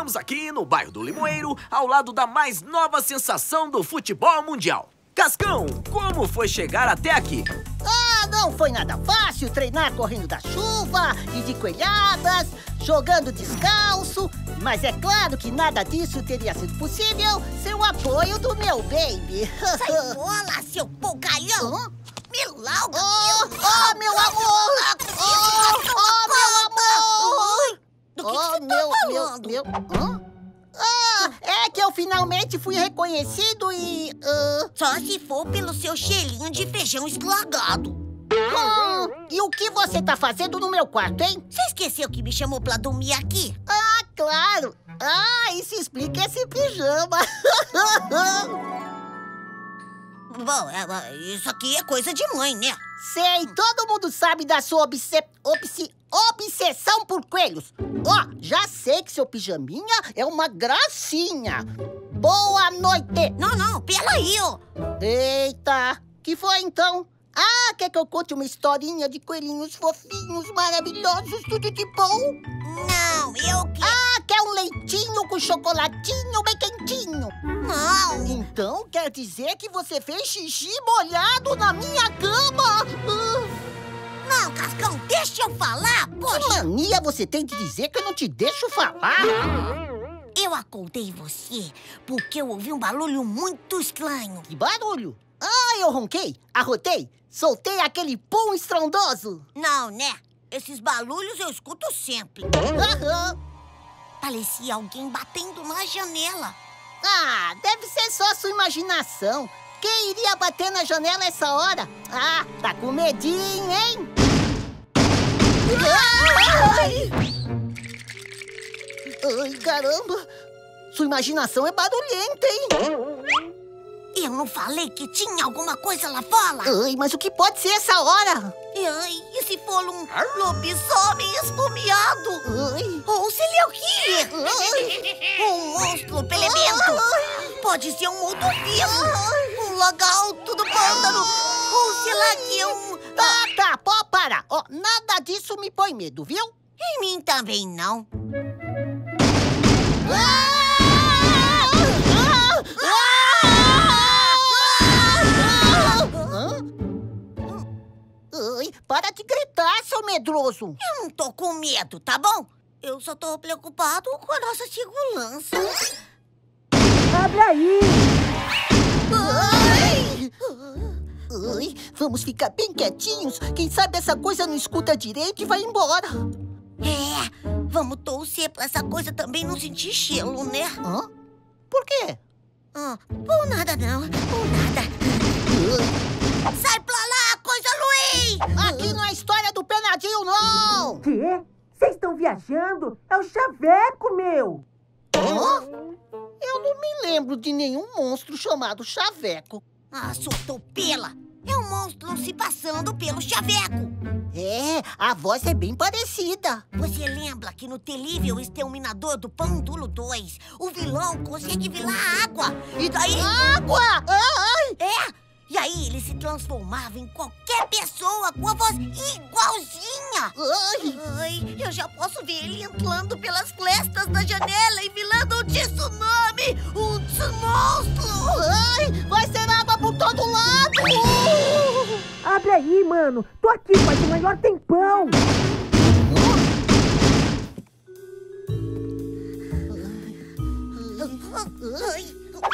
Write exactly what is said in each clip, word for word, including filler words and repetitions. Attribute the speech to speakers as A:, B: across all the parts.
A: Estamos aqui no bairro do Limoeiro, ao lado da mais nova sensação do futebol mundial. Cascão, como foi chegar até aqui?
B: Ah, não foi nada fácil treinar correndo da chuva e de coelhadas, jogando descalço. Mas é claro que nada disso teria sido possível sem o apoio do meu baby.
C: Sai fora, seu porcalhão!
B: Hã?
C: Me larga!
B: Oh, oh, meu amor! Oh, oh, meu amor!
C: Do que, que
B: Oh,
C: você
B: meu,
C: tá
B: meu,
C: falando?
B: meu... Hã? Ah, é que eu finalmente fui reconhecido e... ah,
C: Só se for pelo seu cheirinho de feijão eslagado.
B: hum, e o que você tá fazendo no meu quarto, hein?
C: Você esqueceu que me chamou pra dormir aqui?
B: Ah, claro! Ah, isso explica esse pijama.
C: Bom, é, é, isso aqui é coisa de mãe, né?
B: Sei, todo mundo sabe da sua obse... obse... obsessão por coelhos. Ó, já sei que seu pijaminha é uma gracinha. Boa noite.
C: Não, não, peraí, ó.
B: Eita, que foi então? Ah, quer que eu conte uma historinha de coelhinhos fofinhos, maravilhosos, tudo de bom?
C: Não, eu que...
B: Ah, quer um leitinho com chocolatinho bem quentinho?
C: Não.
B: Então quer dizer que você fez xixi molhado na minha cama? Ah,
C: Não, Cascão, deixa eu falar,
B: que
C: poxa.
B: mania você tem de dizer que eu não te deixo falar?
C: Eu acordei você porque eu ouvi um barulho muito estranho.
B: Que barulho? Ah, eu ronquei, arrotei, soltei aquele pum estrondoso.
C: Não, né? Esses barulhos eu escuto sempre.
B: Aham.
C: Parecia alguém batendo na janela.
B: Ah, deve ser só sua imaginação. Quem iria bater na janela essa hora? Ah, tá com medinho, hein? Ai! Ai, caramba! Sua imaginação é barulhenta, hein?
C: Eu não falei que tinha alguma coisa lá fora?
B: Ai, mas o que pode ser essa hora?
C: Ai, e se for um lobisomem esfomeado?
B: Ai,
C: Ou se ele é o quê? Um monstro pelemento? Pode ser um morto-vivo, um lagarto do pântano, ou sei lá que é um...
B: tá, tá, pode parar. Ó, nada disso me põe medo, viu?
C: Em mim também não.
B: Ai, para de gritar, seu medroso.
C: Eu não tô com medo, tá bom? Eu só tô preocupado com a nossa segurança.
D: Abre aí!
B: Ai! Ai, vamos ficar bem quietinhos. Quem sabe essa coisa não escuta direito e vai embora.
C: É, vamos torcer pra essa coisa também não sentir cheiro, né?
B: Hã? Por quê?
C: Ah, por nada não, por nada. Sai pra lá, coisa ruim!
B: Aqui não é história do penadinho, não!
D: Quê? Vocês estão viajando? É o Chaveco, meu!
B: Hã? Eu não me lembro de nenhum monstro chamado Chaveco.
C: Ah, sua topela! É um monstro se passando pelo Chaveco.
B: É, a voz é bem parecida.
C: Você lembra que no terrível Exterminador do Pântano dois, o vilão consegue virar água? E daí...
B: Água! Ai!
C: É! E aí ele se transformava em qualquer pessoa com a voz igualzinha.
B: Ai!
C: Ai, eu já posso ver ele entrando pelas frestas da janela e virando um tsunami, um monstro.
B: Ai! Vai ser água por todo lado!
D: Abre aí, mano! Tô aqui faz o maior tempão!
C: Ai.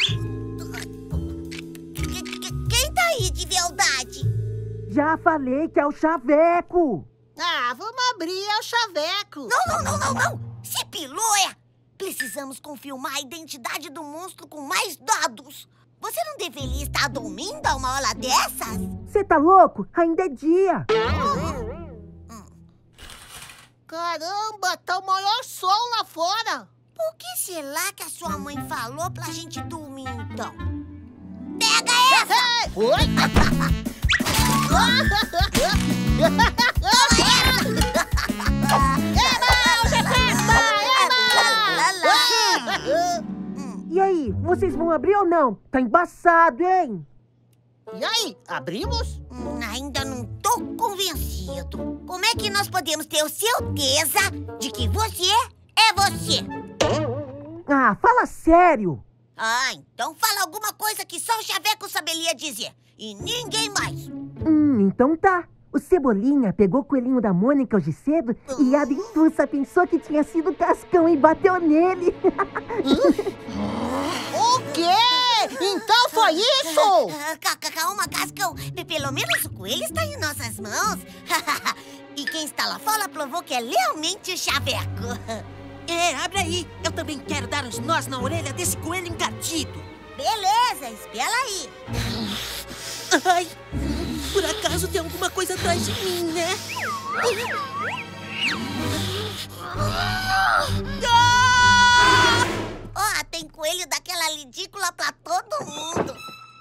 C: Que- que- Quem tá aí de verdade?
D: Já falei que é o Chaveco!
B: Ah, vamos abrir é o Chaveco.
C: Não, não, não, não, não! Se pilou, é! Precisamos confirmar a identidade do monstro com mais dados. Você não deveria estar dormindo a uma hora dessas?
D: Você tá louco? Ainda é dia!
B: Caramba, tá o maior sol lá fora.
C: Por que será que a sua mãe falou pra gente dormir, então? Pega essa!
B: Ei, oi!
D: E aí, vocês vão abrir ou não? Tá embaçado, hein?
B: E aí, abrimos?
C: Hum, ainda não tô convencido. Como é que nós podemos ter certeza de que você é você?
D: Ah, fala sério.
C: Ah, então fala alguma coisa que só o Chaveco saberia dizer. E ninguém mais.
D: Hum, então tá. O Cebolinha pegou o coelhinho da Mônica hoje cedo e a Dentuça pensou que tinha sido o Cascão e bateu nele.
B: O quê? Então foi isso?
C: Ah, calma, Cascão. Pelo menos o coelho está em nossas mãos. E quem está lá fora provou que é realmente o Chaveco.
E: É, abre aí. Eu também quero dar os nós na orelha desse coelho encardido.
C: Beleza, espera aí.
E: Ai, por acaso tem alguma coisa atrás de mim, né?
C: Ó, oh, tem coelho daquela ridícula pra todo mundo.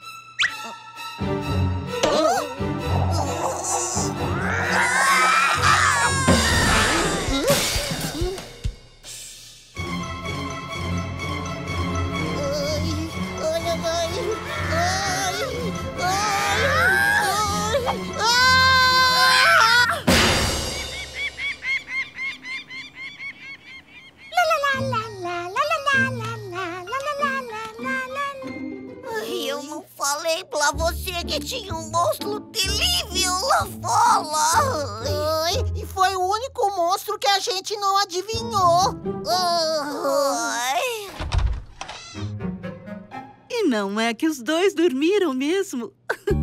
C: Eu não falei pra você que tinha um monstro terrível lá fora.
B: Ai, e foi o único monstro que a gente não adivinhou.
C: Ai.
E: E não é que os dois dormiram mesmo?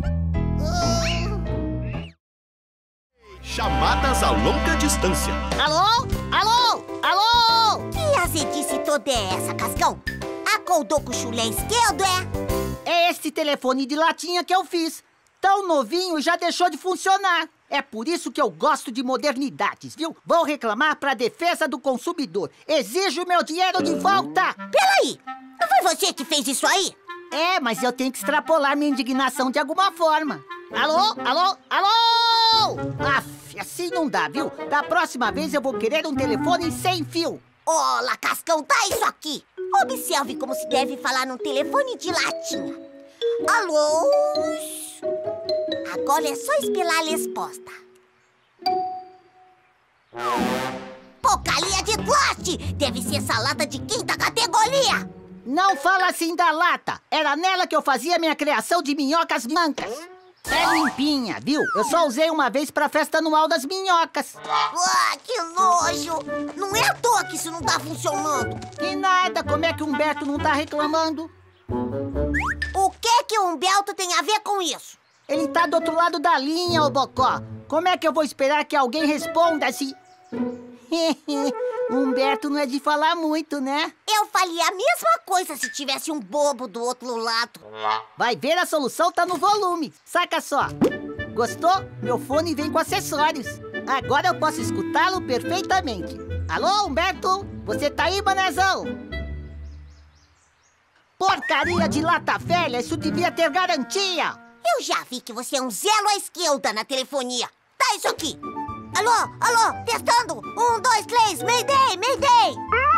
F: Chamadas a longa distância.
B: Alô? Alô? Alô?
C: Que azedice toda é essa, Cascão? Acordou com o chulé esquerdo, é?
B: É esse telefone de latinha que eu fiz. Tão novinho já deixou de funcionar. É por isso que eu gosto de modernidades, viu? Vou reclamar pra defesa do consumidor. Exijo meu dinheiro de volta.
C: Peraí, não foi você que fez isso aí?
B: É, mas eu tenho que extrapolar minha indignação de alguma forma. Alô? Alô? Alô? Aff, assim não dá, viu? Da próxima vez eu vou querer um telefone sem fio.
C: Olá, Cascão, tá isso aqui. Observe como se deve falar num telefone de latinha. Alô? Agora é só esperar a resposta. Porcaria de plástico! Deve ser essa lata de quinta categoria!
B: Não fala assim da lata. Era nela que eu fazia minha criação de minhocas mancas. É limpinha, viu? Eu só usei uma vez pra festa anual das minhocas.
C: Ah, que nojo! Não é à toa que isso não tá funcionando.
B: Que nada, como é que o Humberto não tá reclamando?
C: O que que o Humberto tem a ver com isso?
B: Ele tá do outro lado da linha, ô Bocó. Como é que eu vou esperar que alguém responda se... O Humberto não é de falar muito, né?
C: Eu faria a mesma coisa se tivesse um bobo do outro lado.
B: Vai ver, a solução tá no volume. Saca só. Gostou? Meu fone vem com acessórios. Agora eu posso escutá-lo perfeitamente. Alô, Humberto? Você tá aí, manezão? Porcaria de lata velha, isso devia ter garantia.
C: Eu já vi que você é um zero à esquerda na telefonia. Tá isso aqui. Alô, alô, testando. Um, dois, três, Mayday, Mayday.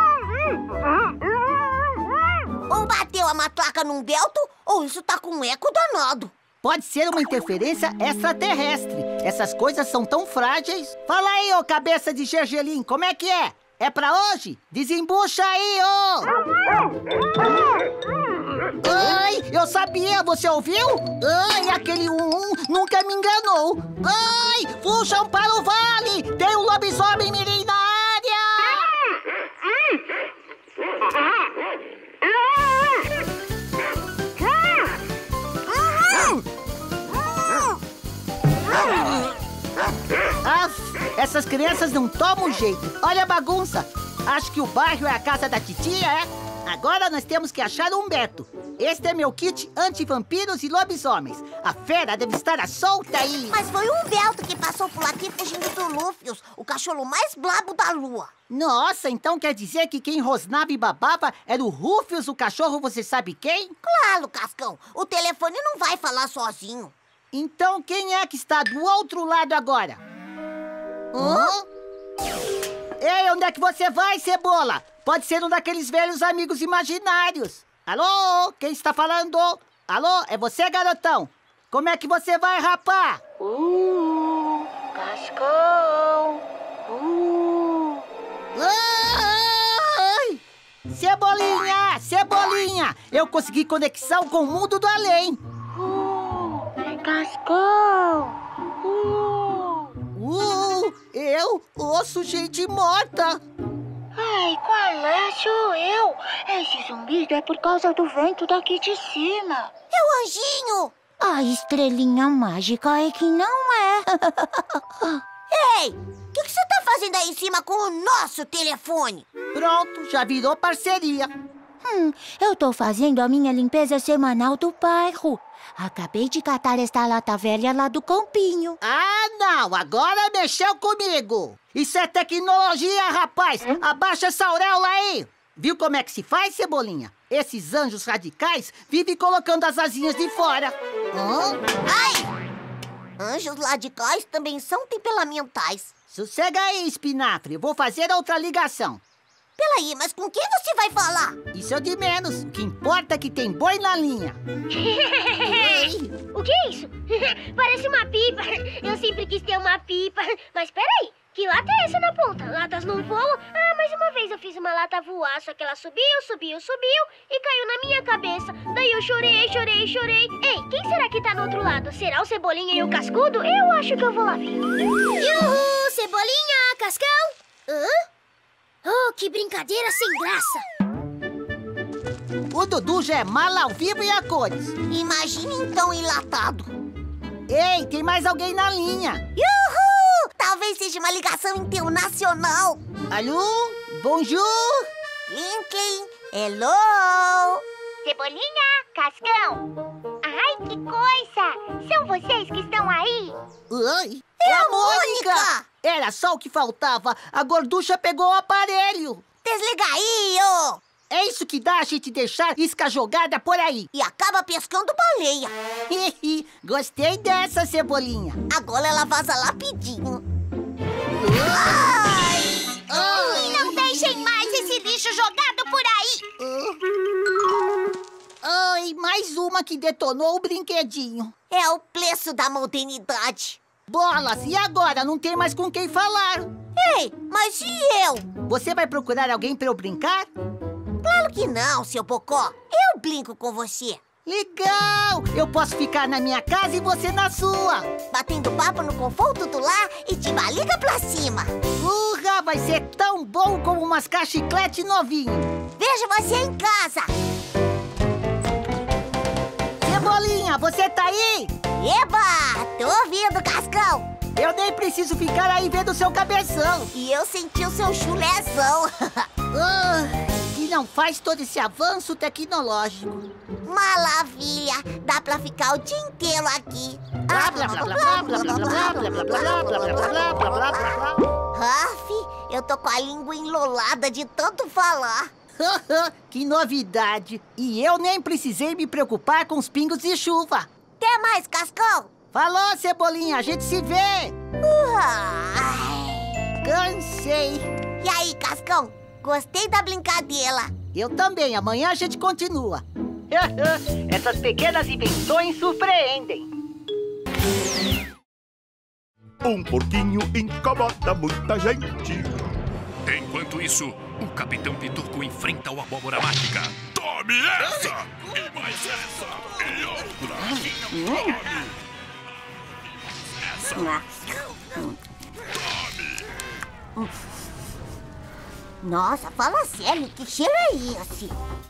C: Ou bateu a matraca num belto, ou isso tá com um eco danado.
B: Pode ser uma interferência extraterrestre. Essas coisas são tão frágeis. Fala aí, ô cabeça de gergelim, como é que é? É pra hoje? Desembucha aí, ô! Ai, eu sabia, você ouviu? Ai, aquele um, um nunca me enganou. Ai, fuxam para o vale! Tem um lobisomem mirim na área! Aff, essas crianças não tomam jeito. Olha a bagunça. Acho que o bairro é a casa da titia, é? Agora nós temos que achar o Humberto. Este é meu kit anti-vampiros e lobisomens. A fera deve estar à solta aí.
C: Mas foi o Humberto que passou por aqui fugindo do Lúfius, o cachorro mais brabo da lua.
B: Nossa, então quer dizer que quem rosnava e babava era o Rúfius, o cachorro você sabe quem?
C: Claro, Cascão. O telefone não vai falar sozinho.
B: Então quem é que está do outro lado agora? Hã? Ei, onde é que você vai, Cebola? Pode ser um daqueles velhos amigos imaginários. Alô? Quem está falando? Alô? É você, garotão? Como é que você vai, rapá?
G: Uh, Cascão. Uh.
B: Ai! Cebolinha, Cebolinha, eu consegui conexão com o mundo do além.
G: Uh, Cascão. Uh.
B: Uh, eu ouço gente morta.
G: Ai, qual é? Sou eu. Esse zumbido é por causa do vento daqui de cima.
C: É o anjinho!
G: A estrelinha mágica é que não é.
C: Ei, o que, que você tá fazendo aí em cima com o nosso telefone?
B: Pronto, já virou parceria.
G: Hum, eu tô fazendo a minha limpeza semanal do bairro. Acabei de catar esta lata velha lá do campinho.
B: Ah, não! Agora mexeu comigo! Isso é tecnologia, rapaz! Abaixa essa auréola aí! Viu como é que se faz, Cebolinha? Esses anjos radicais vivem colocando as asinhas de fora.
C: Hã? Ai! Anjos radicais também são temperamentais.
B: Sossega aí, espinafre. Eu vou fazer outra ligação.
C: Peraí, mas com quem você vai falar?
B: Isso é o de menos. O que importa é que tem boi na linha.
H: O que é isso? Parece uma pipa. Eu sempre quis ter uma pipa. Mas peraí, que lata é essa na ponta? Latas não voam? Ah, mas uma vez eu fiz uma lata voar, só que ela subiu, subiu, subiu e caiu na minha cabeça. Daí eu chorei, chorei, chorei. Ei, quem será que tá no outro lado? Será o Cebolinha e o Cascudo? Eu acho que eu vou lá ver. Uhul, Cebolinha, Cascão. Hã? Oh, que brincadeira sem graça!
B: O Dudu já é mala ao vivo e a cores.
C: Imagine então enlatado.
B: Ei, tem mais alguém na linha.
C: Uhul! Talvez seja uma ligação internacional.
B: Alô? Bonjour?
C: Clim, clim. Hello?
H: Cebolinha, Cascão. Ai, que coisa! São vocês que estão aí?
B: Oi?
C: É a Mônica!
B: Era só o que faltava. A gorducha pegou o aparelho.
C: Desliga aí, ô!
B: É isso que dá a gente deixar isca jogada por aí.
C: E acaba pescando baleia.
B: Gostei dessa, Cebolinha.
C: Agora ela vaza rapidinho. Ai!
H: Ai! Não deixem mais esse lixo jogado por aí!
B: Ai, mais uma que detonou o brinquedinho.
C: É o preço da modernidade.
B: Bolas, e agora? Não tem mais com quem falar.
C: Ei, mas e eu?
B: Você vai procurar alguém pra eu brincar?
C: Claro que não, seu Bocó. Eu brinco com você.
B: Legal! Eu posso ficar na minha casa e você na sua.
C: Batendo papo no conforto do lar e de barriga pra cima.
B: Urra, vai ser tão bom como mascar chiclete novinho.
C: Vejo você em casa.
B: Cebolinha, você tá aí?
C: Eba! Tô ouvindo, Cascão.
B: Eu nem preciso ficar aí vendo seu cabeção.
C: E eu senti o seu chulézão.
B: Ah, e não faz todo esse avanço tecnológico.
C: Maravilha! Dá pra ficar o dia inteiro aqui. Raf, eu tô com a língua enrolada de tanto falar.
B: Que novidade! E eu nem precisei me preocupar com os pingos de chuva.
C: Até mais, Cascão!
B: Falou, Cebolinha, a gente se vê!
C: Ai.
B: Cansei!
C: E aí, Cascão? Gostei da brincadeira.
B: Eu também, amanhã a gente continua. Essas pequenas invenções surpreendem.
F: Um porquinho incomoda muita gente.
I: Enquanto isso, o Capitão Piturco enfrenta o Abóbora Mágica. Tome essa! E mais essa! E outra! Tome! Essa! Tome!
C: Nossa, fala sério, que cheiro é esse?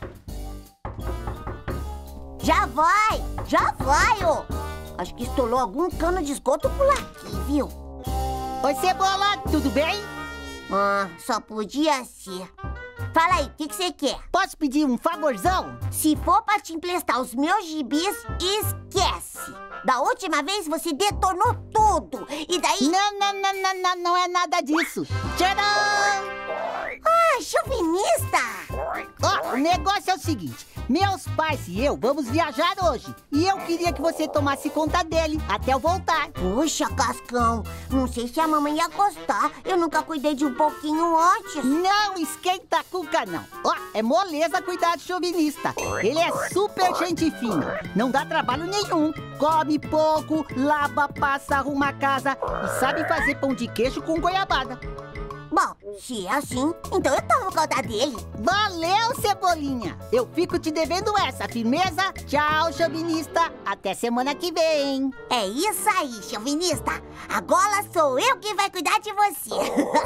C: Já vai, já vai, ô! Acho que estourou algum cano de esgoto por aqui, viu?
B: Oi, Cebola, tudo bem?
C: Ah, só podia ser. Fala aí, o que você que quer?
B: Posso pedir um favorzão?
C: Se for pra te emprestar os meus gibis, esquece! Da última vez você detonou tudo, e daí...
B: Não, não, não, não, não, não é nada disso. Tcharam!
C: Ah, chauvinista!
B: Ó, o negócio é o seguinte. Meus pais e eu vamos viajar hoje. E eu queria que você tomasse conta dele até eu voltar.
C: Puxa, Cascão, não sei se a mamãe ia gostar. Eu nunca cuidei de um pouquinho antes.
B: Não esquenta a cuca, não. Ó, é moleza cuidar de chauvinista. Ele é super gente fina. Não dá trabalho nenhum. Come pouco, lava, passa, arruma a casa e sabe fazer pão de queijo com goiabada.
C: Bom, se é assim, então eu tomo conta dele.
B: Valeu, Cebolinha. Eu fico te devendo essa, firmeza? Tchau, chauvinista. Até semana que vem.
C: É isso aí, chauvinista. Agora sou eu quem vai cuidar de você.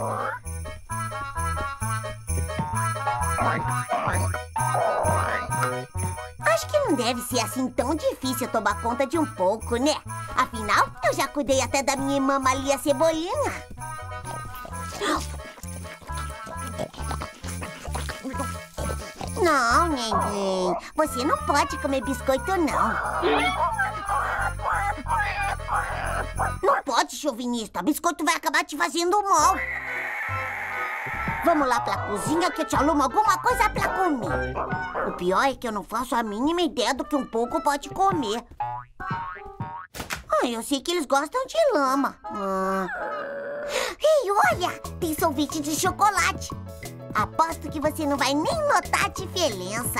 C: Acho que não deve ser assim tão difícil tomar conta de um pouco, né? Afinal, eu já cuidei até da minha irmã Maria Cebolinha. Não, neném. Você não pode comer biscoito, não. Não pode, chauvinista. Biscoito vai acabar te fazendo mal. Vamos lá pra cozinha que eu te alumo alguma coisa pra comer. O pior é que eu não faço a mínima ideia do que um pouco pode comer. Ah, eu sei que eles gostam de lama. Ah. Ei, olha! Tem sorvete de chocolate. Aposto que você não vai nem notar a diferença.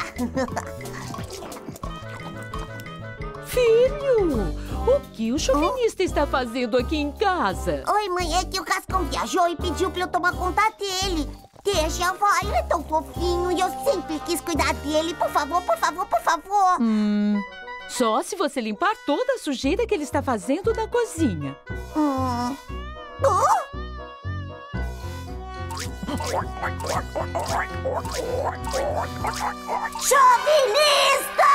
J: Filho, o que o chauvinista está fazendo aqui em casa?
C: Oi, mãe, é que o Cascão viajou e pediu pra eu tomar conta dele. Deixa, vai, ele é tão fofinho e eu sempre quis cuidar dele. Por favor, por favor, por favor.
J: Hum, só se você limpar toda a sujeira que ele está fazendo na cozinha.
C: Hum. Oh? Chauvinista!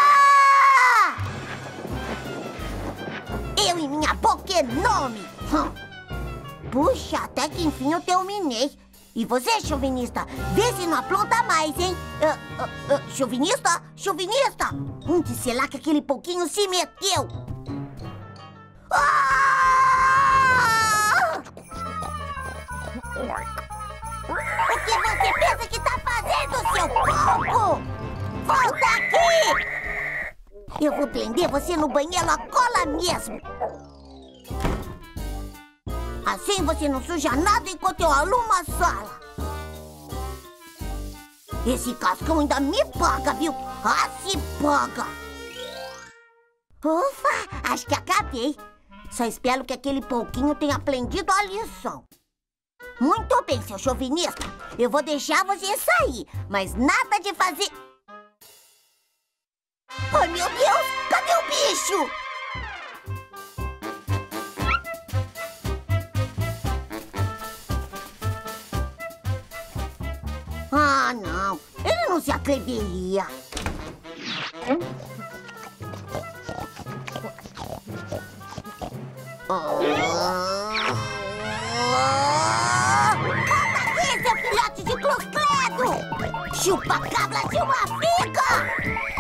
C: Eu e minha boca enorme. Puxa, até que enfim eu terminei. E você, chauvinista, vê se não apronta mais, hein? Uh, uh, uh, chauvinista? Chauvinista? Onde será que aquele pouquinho se meteu? Ah! O que você pensa que tá fazendo, seu porco? Volta aqui! Eu vou prender você no banheiro agora mesmo. Assim você não suja nada enquanto eu alumo a sala. Esse Cascão ainda me paga, viu? Ah, se paga! Ufa, acho que acabei. Só espero que aquele pouquinho tenha aprendido a lição. Muito bem, seu chauvinista. Eu vou deixar você sair, mas nada de fazer... Ai, meu Deus! Cadê o bicho? Ah, não. Ele não se atreveria. Oh. Seu filhote de cruz-credo! Chupa-cabra de uma figa!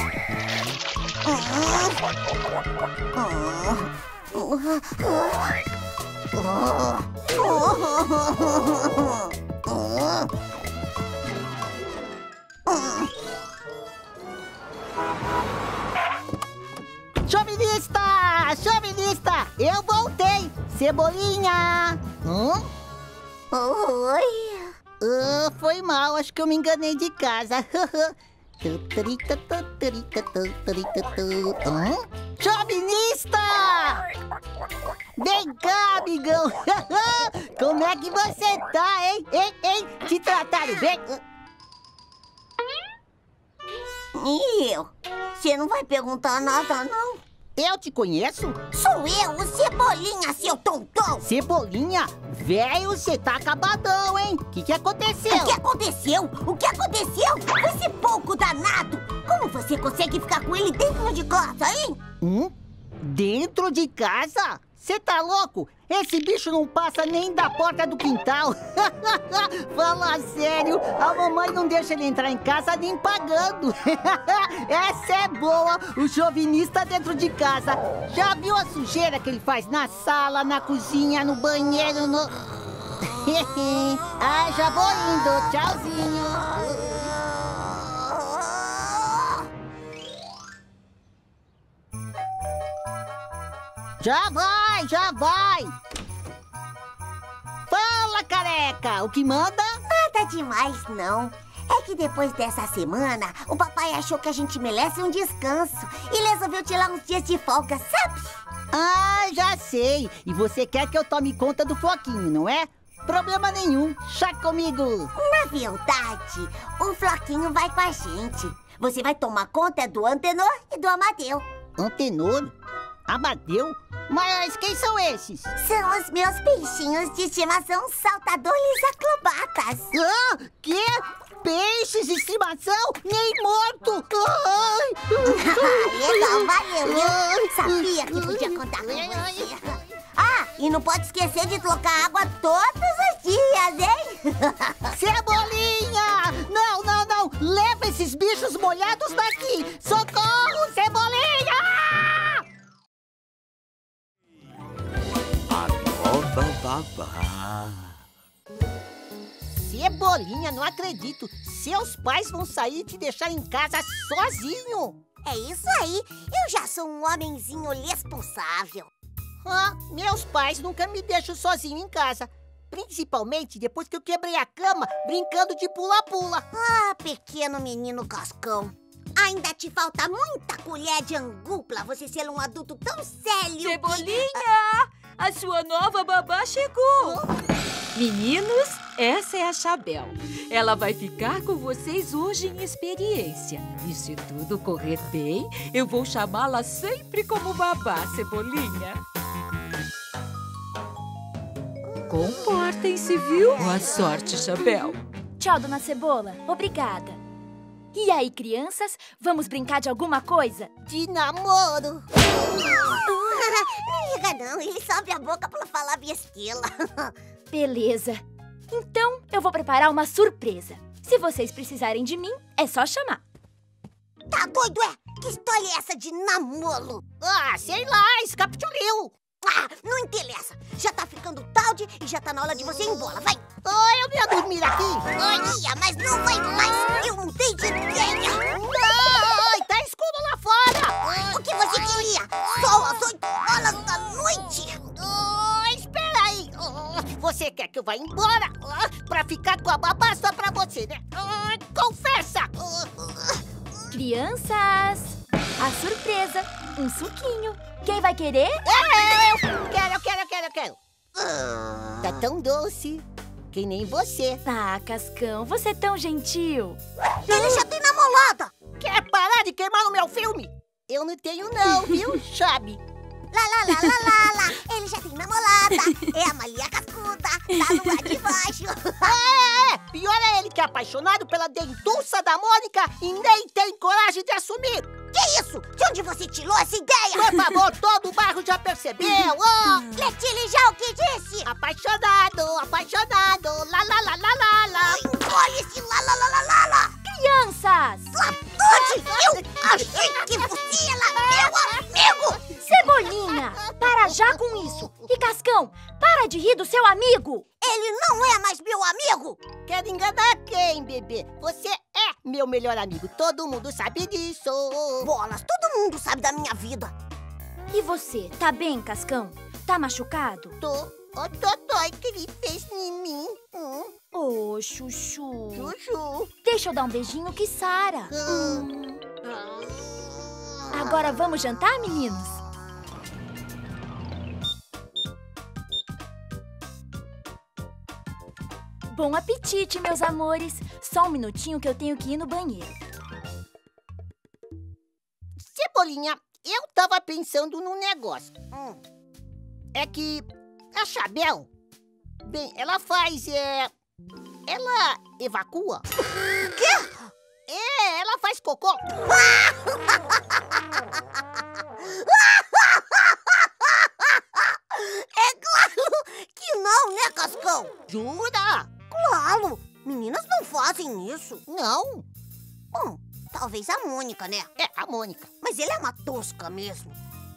B: Chauvinista! Chauvinista! Eu voltei! Cebolinha! Hum?
C: Oi!
B: Uh, foi mal, acho que eu me enganei de casa. Hum? Chauvinista! Vem cá, amigão! Como é que você tá, hein? Hein, hein? Te trataram bem?
C: E eu? Você não vai perguntar nada, não?
B: Eu te conheço?
C: Sou eu, o Cebolinha, seu tontão!
B: Cebolinha? Velho, você tá acabadão, hein? O que que aconteceu?
C: O que aconteceu? O que aconteceu? Esse pouco danado! Como você consegue ficar com ele dentro de casa, hein?
B: Hum? Dentro de casa? Você tá louco? Esse bicho não passa nem da porta do quintal. Fala sério, a mamãe não deixa ele entrar em casa nem pagando. Essa é boa, o chauvinista dentro de casa. Já viu a sujeira que ele faz na sala, na cozinha, no banheiro, no... Ah, já vou indo, tchauzinho. Já vai, já vai! Fala, careca! O que manda?
C: Nada demais, não. É que depois dessa semana, o papai achou que a gente merece um descanso e resolveu tirar uns dias de folga, sabe?
B: Ah, já sei! E você quer que eu tome conta do Floquinho, não é? Problema nenhum. Chá comigo.
C: Na verdade, o Floquinho vai com a gente. Você vai tomar conta do Antenor e do Amadeu.
B: Antenor? Amadeu? Mas quem são esses?
C: São os meus peixinhos de estimação saltadores acrobatas.
B: Ah, quê? Peixes de estimação? Nem morto! Ai.
C: Legal, valeu, viu? Sabia que podia contar com você. Ah, e não pode esquecer de trocar água todos os dias, hein?
B: Cebolinha! Não, não, não! Leva esses bichos molhados daqui! Socorro, Cebolinha!
A: Nova babá.
B: Cebolinha, não acredito. Seus pais vão sair e te deixar em casa sozinho.
C: É isso aí. Eu já sou um homenzinho responsável.
B: Ah, meus pais nunca me deixam sozinho em casa. Principalmente depois que eu quebrei a cama brincando de pula-pula.
C: Ah, pequeno menino Cascão. Ainda te falta muita colher de angu pra você ser um adulto tão sério.
J: Cebolinha! A sua nova babá chegou! Meninos, essa é a Chabel. Ela vai ficar com vocês hoje em experiência. E se tudo correr bem, eu vou chamá-la sempre como babá, Cebolinha. Comportem-se, viu? Boa sorte, Chabel.
K: Tchau, dona Cebola. Obrigada. E aí, crianças, vamos brincar de alguma coisa?
B: De namoro.
C: Não liga não, ele sobe a boca pra falar besteira.
K: Beleza. Então, eu vou preparar uma surpresa. Se vocês precisarem de mim, é só chamar.
C: Tá doido, é? Que história é essa de namoro?
B: Ah, sei lá, escapituleu.
C: Ah, não interessa. Já tá ficando tarde e já tá na hora de você ir embora. Vai.
B: Ah, eu ia dormir aqui.
C: Olha, mas não vai mais. Eu mudei de ideia.
B: Ai, tá escuro lá fora.
C: O que você queria? Sol às oito horas da noite.
B: Ah, espera aí. Ah, você quer que eu vá embora? Ah, pra ficar com a babá só pra você, né? Ah, confessa.
K: Crianças, a surpresa, um suquinho. Quem vai querer?
B: É, eu quero, eu quero, eu quero, eu quero. Tá tão doce, que nem você.
K: Ah, Cascão, você é tão gentil.
C: Ele já tem namorada.
B: Quer parar de queimar o meu filme? Eu não tenho não, viu, Chabe?
C: Lá, lá, lá, lá, lá, lá. Ele já tem namorada. É a Maria Cascuda, tá no ar de baixo.
B: É, é, pior é ele que é apaixonado pela dentuça da Mônica e nem tem coragem de assumir.
C: Que isso? De onde você tirou essa ideia?
B: Por favor, todo o bairro já percebeu. Oh.
C: Letília já o que disse?
B: Apaixonado, apaixonado. Lá, lá, lá, lá, lá, lá.
C: Engole esse lá, lá, lá, lá, lá, lá.
K: Crianças!
C: Lapute, eu achei que você era meu amigo.
K: Cebolinha, para já com isso. E Cascão, para de rir do seu amigo.
C: Ele não é mais meu amigo.
B: Quer enganar quem, bebê? Você é meu melhor amigo. Todo mundo sabe disso.
C: Bolas, todo mundo sabe da minha vida.
K: E você, tá bem, Cascão? Tá machucado?
B: Tô. Ó, Totó, que ele fez em mim. Hum.
K: Ô, oh, Chuchu.
B: Chuchu.
K: Deixa eu dar um beijinho que sara. Hum. Agora vamos jantar, meninos? Bom apetite, meus amores. Só um minutinho que eu tenho que ir no banheiro.
B: Cebolinha, eu tava pensando num negócio. Hum. É que a Chabel, bem, ela faz, é... Ela evacua.
C: Quê?
B: É, ela faz cocô.
C: É claro que não, né, Cascão?
B: Jura?
C: Claro, meninas não fazem isso.
B: Não.
C: Bom, talvez a Mônica, né?
B: É, a Mônica.
C: Mas ele é uma tosca mesmo.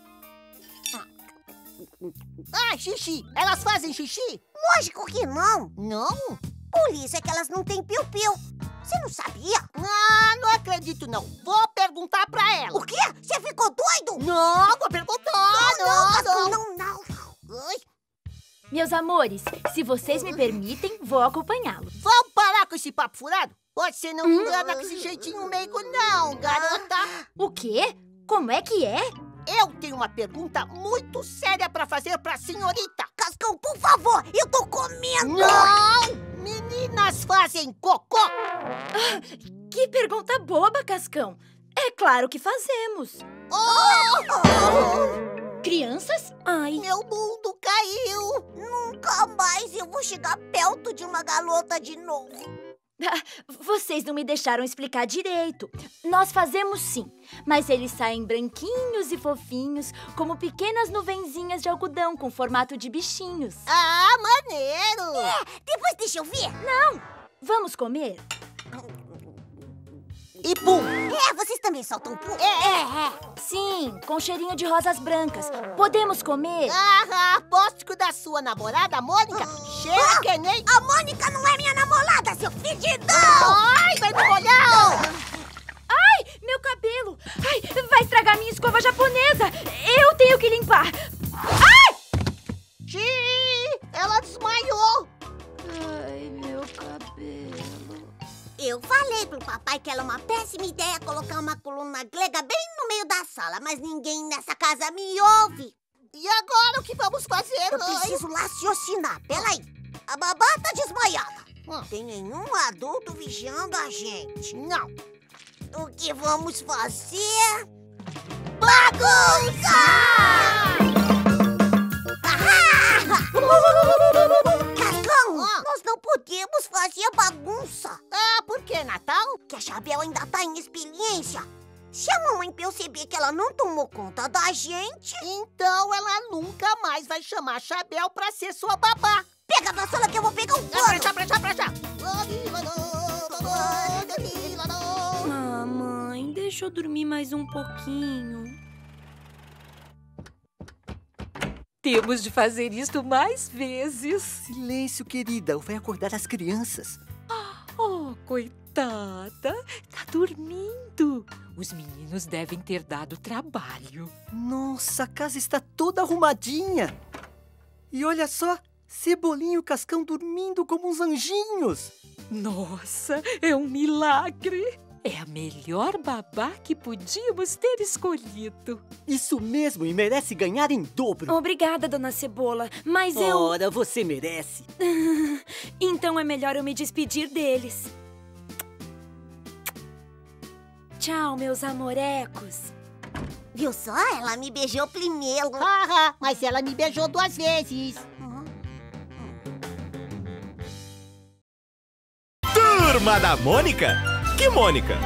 B: Ah, xixi. Elas fazem xixi?
C: Lógico que não.
B: Não?
C: Por isso é que elas não têm piu-piu. Você não sabia?
B: Ah, não acredito, não. Vou perguntar pra ela.
C: O quê? Você ficou doido?
B: Não, vou perguntar.
C: Não, não,
B: não,
C: não, não. não. Ai.
K: Meus amores, se vocês me permitem, vou acompanhá-los.
B: Vamos parar com esse papo furado? Você não me engana com esse jeitinho meigo, não, garota.
K: O quê? Como é que é?
B: eu tenho uma pergunta muito séria pra fazer pra senhorita.
C: Cascão, por favor, eu tô comendo!
B: Não! Meninas fazem cocô!
K: Ah, que pergunta boba, Cascão. É claro que fazemos.
B: Oh!
K: Crianças? Ai,
B: meu mundo caiu!
C: Nunca mais eu vou chegar perto de uma garota de novo.
K: Vocês não me deixaram explicar direito. Nós fazemos sim, mas eles saem branquinhos e fofinhos, como pequenas nuvenzinhas de algodão com formato de bichinhos.
B: Ah, maneiro!
C: É, depois deixa eu ver.
K: Não! Vamos comer?
B: E pum!
C: É, vocês também soltam pum?
B: É, é,
K: é. Sim, com cheirinho de rosas brancas. Podemos comer?
B: Ah, aposto que o da sua namorada, Mônica, cheira ah, que nem...
C: A Mônica não é minha namorada, seu fedidão!
B: Ai, vai me molhar!
K: Ai, meu cabelo! Ai, vai estragar minha escova japonesa! Eu tenho que limpar! Ai!
B: Xiii, ela desmaiou!
K: Ai, meu cabelo...
C: Eu falei pro papai que era uma péssima ideia colocar uma coluna grega bem no meio da sala, mas ninguém nessa casa me ouve.
B: E agora o que vamos fazer?
C: Eu preciso raciocinar. Peraí, a babá tá desmaiada. Não tem nenhum adulto vigiando a gente.
B: Não.
C: O que vamos fazer? Bagunça! Cascão, ah. nós não podemos fazer bagunça.
B: Ah, por que, Natal?
C: Que a Chabel ainda tá em experiência. Se a mamãe perceber que ela não tomou conta da gente...
B: Então ela nunca mais vai chamar a Chabel pra ser sua babá.
C: Pega a vassoura que eu vou pegar um pano.
B: Pra já, pra já, pra já.
K: Mamãe, deixa eu dormir mais um pouquinho. Temos de fazer isto mais vezes.
A: Silêncio, querida. Vai acordar as crianças.
J: Oh, coitada. Tá dormindo. Os meninos devem ter dado trabalho.
A: Nossa, a casa está toda arrumadinha. E olha só, Cebolinha e o Cascão dormindo como uns anjinhos.
J: Nossa, é um milagre. É a melhor babá que podíamos ter escolhido.
A: Isso mesmo, e merece ganhar em dobro.
K: Obrigada, dona Cebola, mas eu...
A: Ora, você merece.
K: Então é melhor eu me despedir deles. Tchau, meus amorecos.
C: Viu só? Ela me beijou primeiro.
B: Haha, mas ela me beijou duas vezes.
L: Turma da Mônica? Que Mônica?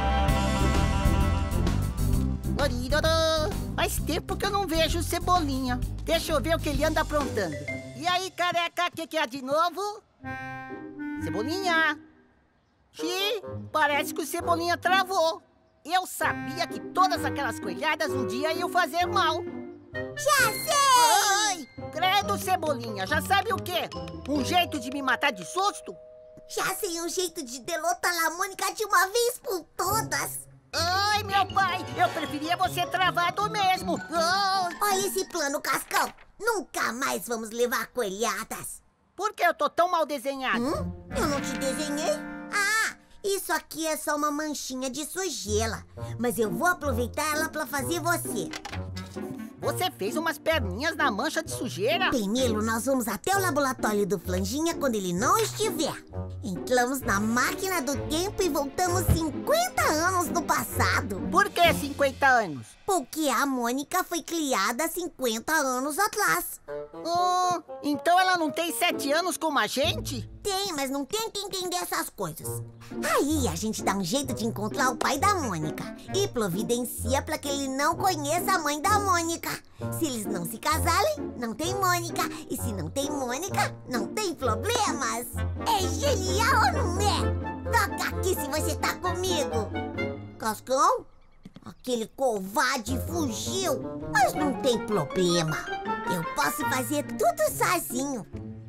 B: Faz tempo que eu não vejo o Cebolinha. Deixa eu ver o que ele anda aprontando. E aí, careca, o que, que há de novo? Cebolinha! Xiii, parece que o Cebolinha travou. Eu sabia que todas aquelas coelhadas um dia iam fazer mal.
C: Já sei!
B: Ai, credo, Cebolinha, já sabe o quê? Um jeito de me matar de susto?
C: Já sei um jeito de derrotar a Mônica de uma vez por todas.
B: Ai, meu pai, eu preferia você travado mesmo. Ai.
C: Olha esse plano, Cascão. Nunca mais vamos levar coelhadas.
B: Por que eu tô tão mal desenhado?
C: Hum? Eu não te desenhei? Ah, isso aqui é só uma manchinha de sujeira. Mas eu vou aproveitar ela pra fazer você.
B: Você fez umas perninhas na mancha de sujeira?
C: Primeiro, nós vamos até o laboratório do Flanjinha quando ele não estiver. Entramos na máquina do tempo e voltamos cinquenta anos no passado.
B: Por que cinquenta anos?
C: Porque a Mônica foi criada cinquenta anos atrás.
B: Oh, então ela não tem sete anos como a gente?
C: Tem, mas não tem que entender essas coisas. Aí a gente dá um jeito de encontrar o pai da Mônica e providencia para que ele não conheça a mãe da Mônica. Se eles não se casarem, não tem Mônica. E se não tem Mônica, não tem problemas. É genial ou não é? Toca aqui se você tá comigo. Cascão? Aquele covarde fugiu, mas não tem problema. Eu posso fazer tudo sozinho.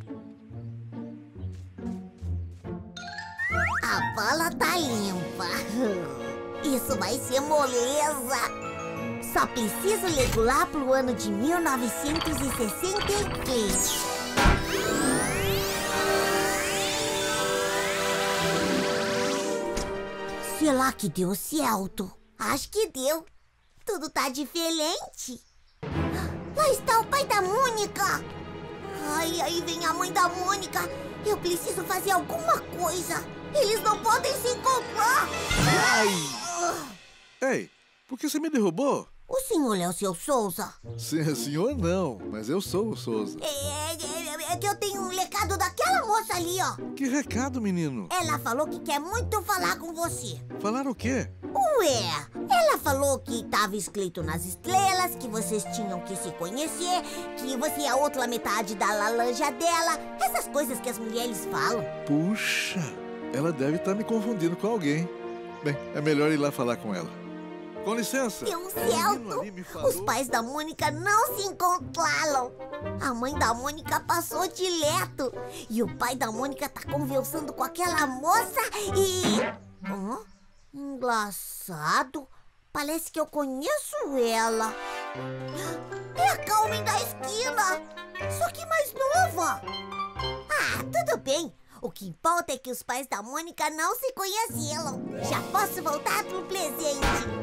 C: A bola tá limpa. Isso vai ser moleza. Só preciso regular pro ano de mil novecentos e sessenta e três. Será que deu certo? Acho que deu. tudo tá diferente. Lá está o pai da Mônica. Ai, aí vem a mãe da Mônica. Eu preciso fazer alguma coisa. Eles não podem se encontrar.
M: Ai. Ei, por que você me derrubou?
C: O senhor é o seu Souza?
M: Sim, senhor não, mas eu sou o Souza.
C: É, é, é que eu tenho um recado daquela moça ali, ó.
M: Que recado, menino?
C: Ela falou que quer muito falar com você.
M: Falar o quê?
C: Ué, ela falou que estava escrito nas estrelas, que vocês tinham que se conhecer, que você é a outra metade da laranja dela. Essas coisas que as mulheres falam.
M: Puxa, ela deve estar me confundindo com alguém. Bem, é melhor ir lá falar com ela. Com licença.
C: Deu certo. Os pais da Mônica não se encontraram. A mãe da Mônica passou direto. E o pai da Mônica tá conversando com aquela moça e... Hã? Engraçado. Parece que eu conheço ela. É a Carmen da esquina. Só que mais nova. Ah, tudo bem. O que importa é que os pais da Mônica não se conheceram. Já posso voltar pro presente.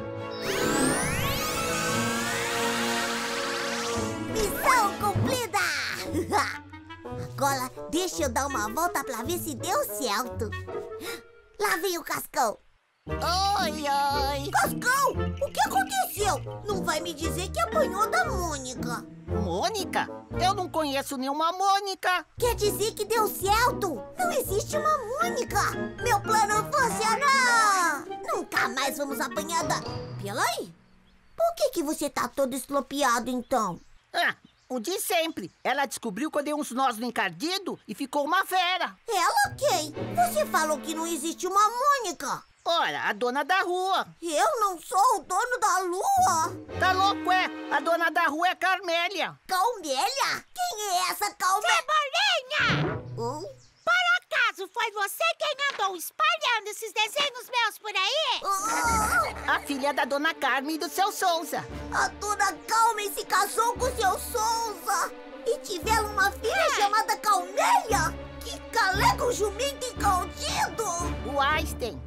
C: Missão cumprida! Agora, deixa eu dar uma volta pra ver se deu certo. Lá vem o Cascão.
B: Oi, oi.
C: Cascão, o que aconteceu? Não vai me dizer que apanhou da Mônica.
B: Mônica? Eu não conheço nenhuma Mônica.
C: Quer dizer que deu certo? Não existe uma Mônica. Meu plano funcionou. Nunca mais vamos apanhar da... Peraí. Por que que você tá todo estropiado, então?
B: Ah, o de sempre. Ela descobriu que eu dei uns nós no encardido e ficou uma fera.
C: Ela quem? Você falou que não existe uma Mônica.
B: Ora, a dona da rua.
C: Eu não sou o dono da lua.
B: Tá louco, é? A dona da rua é Carmélia.
C: Carmélia? Quem é essa Carmélia?
N: Cebolinha!
C: Hum?
N: Por acaso foi você quem andou espalhando esses desenhos meus por aí?
C: Oh!
B: A filha da dona Carmen e do seu Souza.
C: A dona Carmen se casou com o seu Souza. E tiveram uma filha é. chamada Carmélia, que carrega o jumento encardido.
B: O Einstein.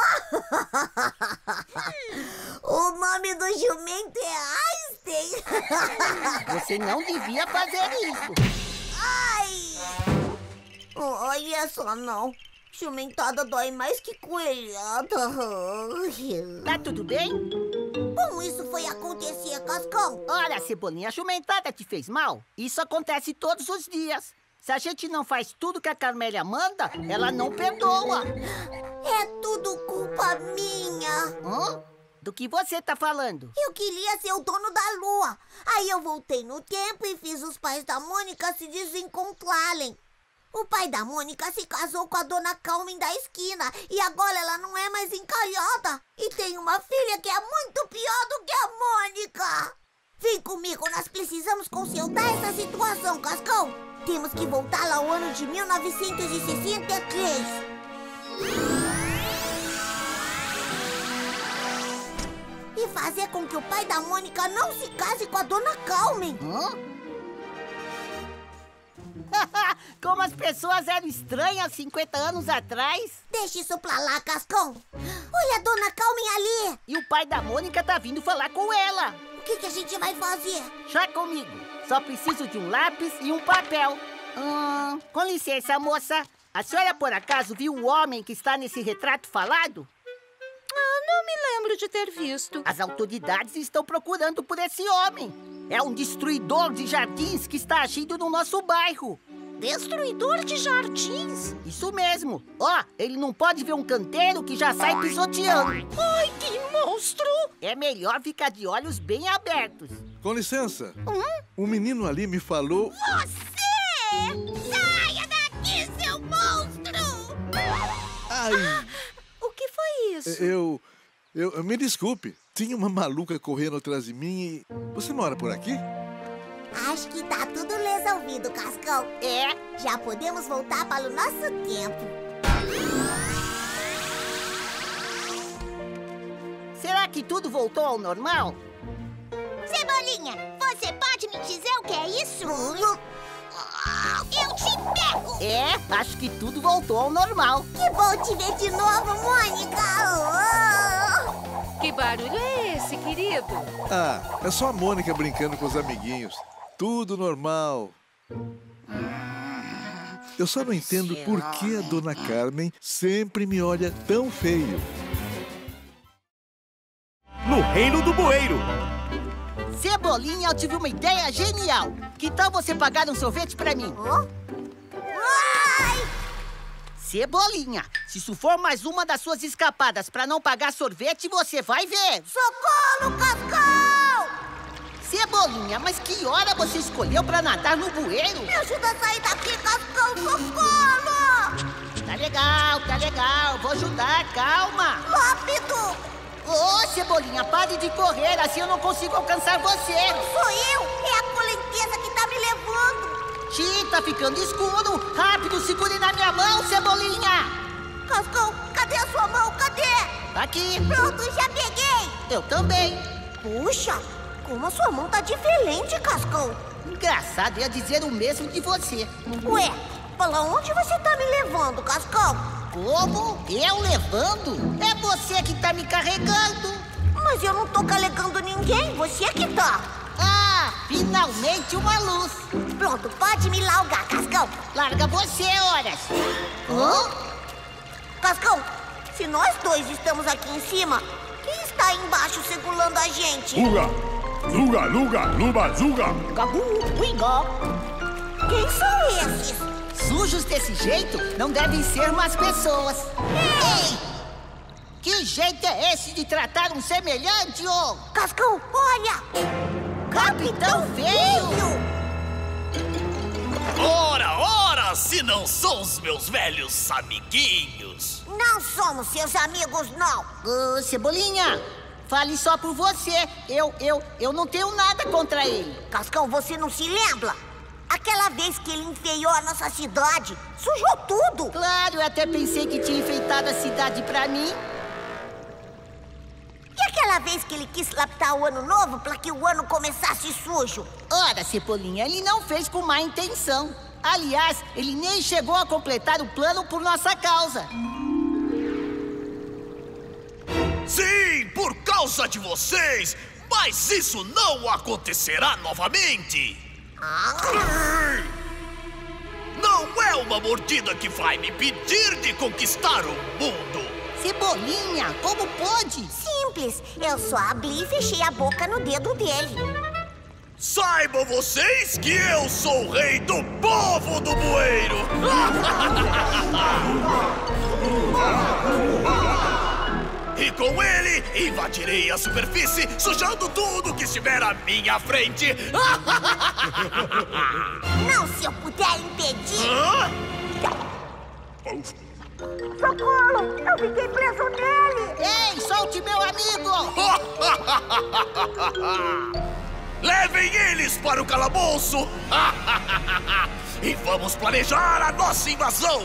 C: O nome do jumento é Einstein.
B: Você não devia fazer isso.
C: Ai! Olha só, não. Jumentada dói mais que coelhada.
B: Tá tudo bem?
C: Como isso foi acontecer, Cascão?
B: Ora, Cebolinha, a jumentada te fez mal? Isso acontece todos os dias. Se a gente não faz tudo que a Carmélia manda, ela não perdoa.
C: É tudo culpa minha.
B: Hã? Do que você tá falando?
C: Eu queria ser o dono da lua. Aí eu voltei no tempo e fiz os pais da Mônica se desencontrarem. O pai da Mônica se casou com a dona Carmen da esquina e agora ela não é mais encalhada. E tem uma filha que é muito pior do que a Mônica. Vem comigo, nós precisamos consertar essa situação, Cascão. Temos que voltar lá ao ano de mil novecentos e sessenta e três. E fazer com que o pai da Mônica não se case com a dona Carmen.
B: Hã? Como as pessoas eram estranhas cinquenta anos atrás.
C: Deixa isso pra lá, Cascão. Olha a dona Carmen ali.
B: E o pai da Mônica tá vindo falar com ela.
C: O que que a gente vai fazer?
B: Já comigo. Só preciso de um lápis e um papel. Hum, com licença, moça. A senhora, por acaso, viu o homem que está nesse retrato falado?
J: Ah, não me lembro de ter visto.
B: As autoridades estão procurando por esse homem. É um destruidor de jardins que está agindo no nosso bairro.
N: Destruidor de jardins?
B: Isso mesmo. Ó, ele não pode ver um canteiro que já sai pisoteando.
N: Ai, que monstro!
B: É melhor ficar de olhos bem abertos.
M: Com licença.
N: Hum?
M: Um menino ali me falou...
N: Você! Saia daqui, seu monstro!
M: Ai!
J: Ah, o que foi isso?
M: Eu, eu... Me desculpe. Tinha uma maluca correndo atrás de mim e... Você mora por aqui?
C: Acho que tá tudo resolvido, Cascão.
B: É?
C: Já podemos voltar para o nosso tempo.
B: Será que tudo voltou ao normal?
N: Cebolinha, você pode me dizer o que é isso? Eu te pego!
B: É, acho que tudo voltou ao normal.
C: Que bom te ver de novo, Mônica!
J: Que barulho é esse, querido?
M: Ah, é só a Mônica brincando com os amiguinhos. Tudo normal. Eu só não entendo por que a Dona Carmen sempre me olha tão feio.
L: No Reino do Bueiro.
B: Cebolinha, eu tive uma ideia genial. Que tal você pagar um sorvete pra mim?
C: Hã? Ai!
B: Cebolinha, se isso for mais uma das suas escapadas pra não pagar sorvete, você vai ver.
C: Socorro, Cascão!
B: Cebolinha, mas que hora você escolheu pra nadar no bueiro?
C: Me ajuda a sair daqui, Cascão, socorro!
B: Tá legal, tá legal, vou ajudar, calma.
C: Rápido!
B: Ô, oh, Cebolinha, pare de correr, assim eu não consigo alcançar você.
C: Sou eu, é a correnteza que tá me levando.
B: Ti, tá ficando escuro. Rápido, segure na minha mão, Cebolinha.
C: Cascão, cadê a sua mão? Cadê?
B: Tá aqui.
C: Pronto, já peguei.
B: Eu também.
C: Puxa, como a sua mão tá diferente, Cascão.
B: Engraçado, ia dizer o mesmo de você.
C: Ué, pra onde você tá me levando, Cascão?
B: Como? Eu levando? É você que tá me carregando.
C: Mas eu não tô carregando ninguém, você que tá.
B: Ah, finalmente uma luz.
C: Pronto, pode me largar, Cascão.
B: Larga você, Horas. Hã?
C: Cascão, se nós dois estamos aqui em cima, quem está aí embaixo segurando a gente?
F: Luga! Luga, luga, luba, zuga!
B: Gabu, uigó.
C: Quem são esses?
B: Sujos desse jeito não devem ser más pessoas. Ei! Ei! Que jeito é esse de tratar um semelhante, ô?
C: Cascão, olha!
B: Capitão Feio!
I: Ora, ora, se não são os meus velhos amiguinhos.
C: Não somos seus amigos, não.
B: Ô, Cebolinha, fale só por você. Eu, eu, eu não tenho nada contra ele.
C: Cascão, você não se lembra? Aquela vez que ele enfeiou a nossa cidade, sujou tudo.
B: Claro, eu até pensei que tinha enfeitado a cidade pra mim.
C: E aquela vez que ele quis laptar o ano novo para que o ano começasse sujo?
B: Ora, Cebolinha, ele não fez com má intenção. Aliás, ele nem chegou a completar o plano por nossa causa.
I: Sim, por causa de vocês! Mas isso não acontecerá novamente! Não é uma mordida que vai me impedir de conquistar o mundo!
B: Cebolinha, como pode?
C: Simples, eu só abri e fechei a boca no dedo dele.
I: Saibam vocês que eu sou o rei do povo do bueiro! E com ele, invadirei a superfície, sujando tudo que estiver à minha frente!
C: Não, se eu puder impedir!
I: Hã?
C: Socorro! Eu fiquei preso nele!
B: Ei, solte meu amigo!
I: Levem eles para o calabouço! E vamos planejar a nossa invasão!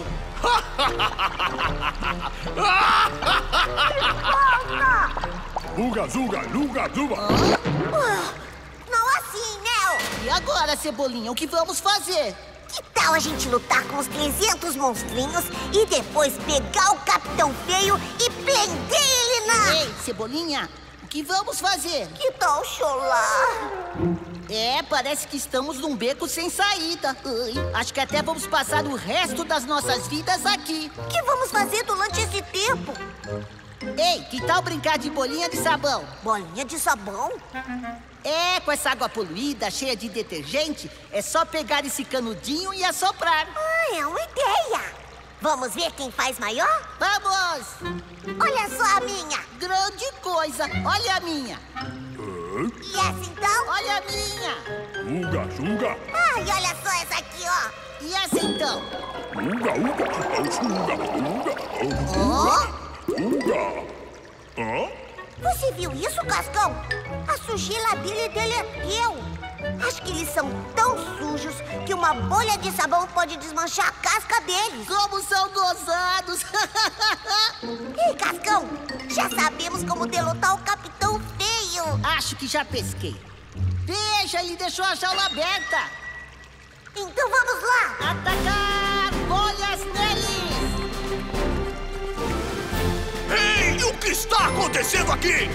F: Luga, zuga, luga, zuba!
C: Ah, não assim, Neo!
B: E agora, Cebolinha, o que vamos fazer?
C: Que tal a gente lutar com os trezentos monstrinhos e depois pegar o Capitão Feio e prender ele na...
B: Ei, Cebolinha, o que vamos fazer?
C: Que tal chorar?
B: É, parece que estamos num beco sem saída. Ai, acho que até vamos passar o resto das nossas vidas aqui.
C: O que vamos fazer durante esse tempo?
B: Ei, que tal brincar de bolinha de sabão?
C: Bolinha de sabão?
B: É, com essa água poluída, cheia de detergente, é só pegar esse canudinho e assoprar.
C: Ah, é uma ideia! Vamos ver quem faz maior?
B: Vamos!
C: Olha só a minha!
B: Grande coisa! Olha a minha!
C: E essa então?
B: Olha a minha!
F: Uga, zuga!
C: Ah, e olha só essa aqui, ó!
B: E essa então?
F: Uga, uga, uga, uga, uga, uga! Hã?
C: Você viu isso, Cascão? A sujeira dele derreteu. Acho que eles são tão sujos que uma bolha de sabão pode desmanchar a casca deles.
B: Como são gozados!
C: Ei, Cascão, já sabemos como derrotar o Capitão Feio.
B: Acho que já pesquei. Veja, ele deixou a jaula aberta.
C: Então vamos lá.
B: Atacar bolhas neles!
I: Ei, O que está acontecendo aqui?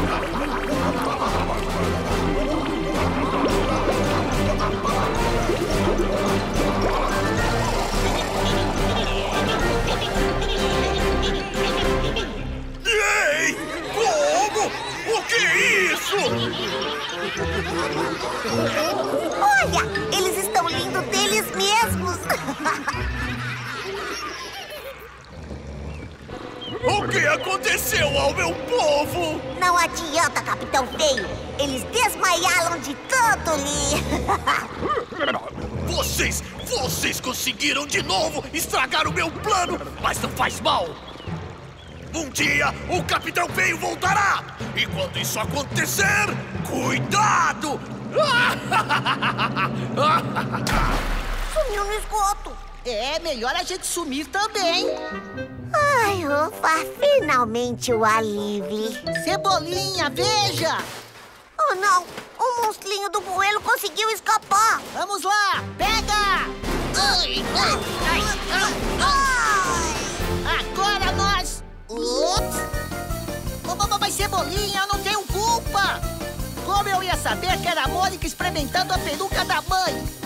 I: Ei! Como? O que é isso?
C: Olha, eles estão rindo deles mesmos.
I: O que aconteceu ao meu povo?
C: Não adianta, Capitão Feio. Eles desmaiaram de tanto rir.
I: Vocês, vocês conseguiram de novo estragar o meu plano, mas não faz mal. Um dia o Capitão Feio voltará. E quando isso acontecer, cuidado!
C: Sumiu no esgoto.
B: É, melhor a gente sumir também.
C: Ai, ufa, finalmente o alívio.
B: Cebolinha, veja!
C: Oh, não! O monstrinho do bueiro conseguiu escapar.
B: Vamos lá, pega! Ai, ai, ai, ai, ai. Agora nós... Ups! Mas Cebolinha, eu não tenho culpa! Como eu ia saber que era a Mônica experimentando a peruca da mãe?